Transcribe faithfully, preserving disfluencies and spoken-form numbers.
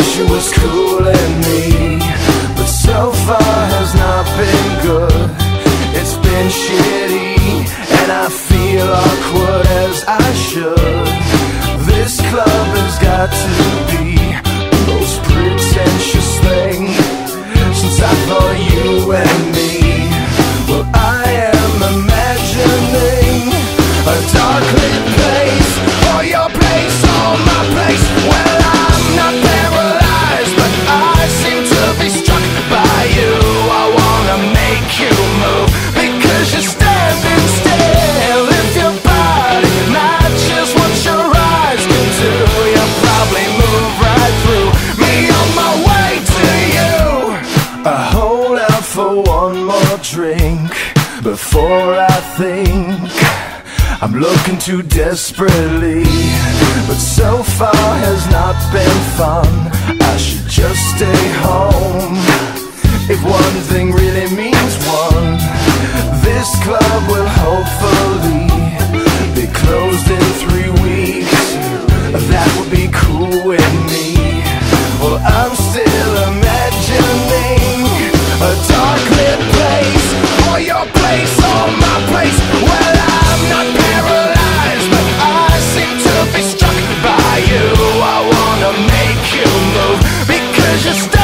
she was cooling me, but so far has not been good. It's been shitty, and I feel awkward as I should. This club has got to be the most pretentious thing since I thought you and me. Well, I am imagining a dark lit place, or your place, or my place. Well, I'm not paralyzed, but I seem to be struck by you. I wanna make you move, because you're standing still. If your body matches what your eyes can do, you'll probably move right through me on my way to you. I hold out for one more drink before I think I'm looking too desperately, but so far has not been fun. I should just stay home. If one thing really means one, this club will hopefully be closed in three weeks. That would be cool with me. Well, I'm still imagining a dark lit place, or your place, or my place. Well, I'm not paralyzed, but I seem to be struck by you. I wanna make you move, because you're